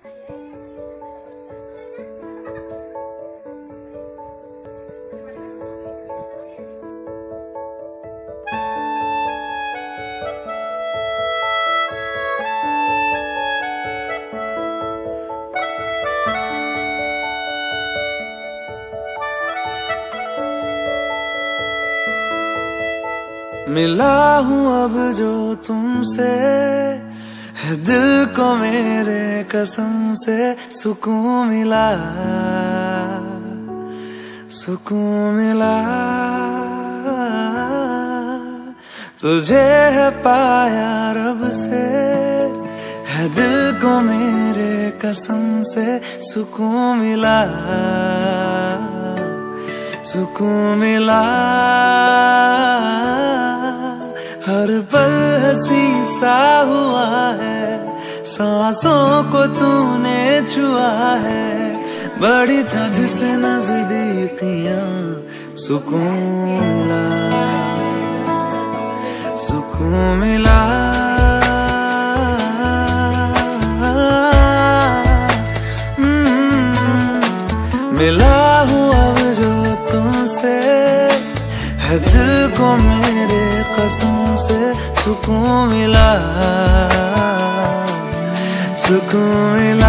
मिला हूँ अब जो तुमसे, है दिल को मेरे कसम से सुकून मिला, सुकून मिला। तुझे है पाया रब से, है दिल को मेरे कसम से सुकून मिला, सुकून मिला। हर पल हंसी सा हुआ है, सांसों को तूने छुआ है, बड़ी तुझसे नजदीकियां सुकून मिला, सुकून मिला। मिला हूँ अब जो तुमसे, है दिल को मेरे कसम से सुकून मिला, सुकून मिला।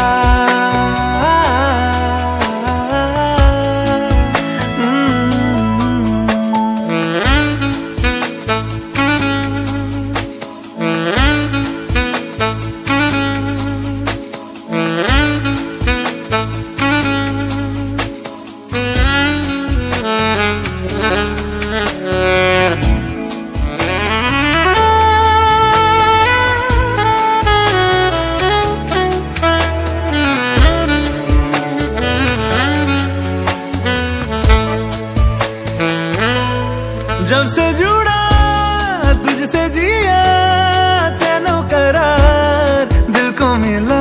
जब से जुड़ा तुझसे जिया, चैनो करार दिल को मिला।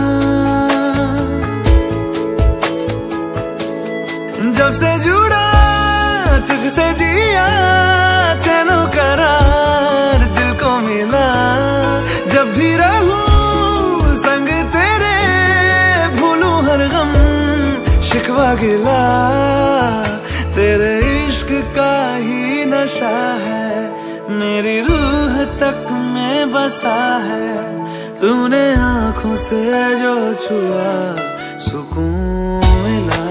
जब से जुड़ा तुझसे जिया, चैनो करार दिल को मिला। जब भी रहूं संग तेरे, भूलूं हर गम शिकवा गिला। तेरे इश्क का ही नशा है, मेरी रूह तक में बसा है। तूने आँखों से जो छुआ, सुकून मिला,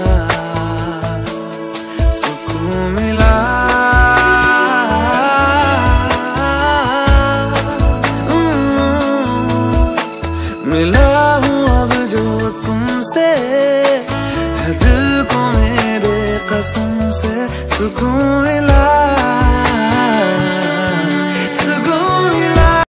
सुकून मिला। मिला हूँ अब जो तुमसे, है दिल को मेरे कसम से सुकून मिला।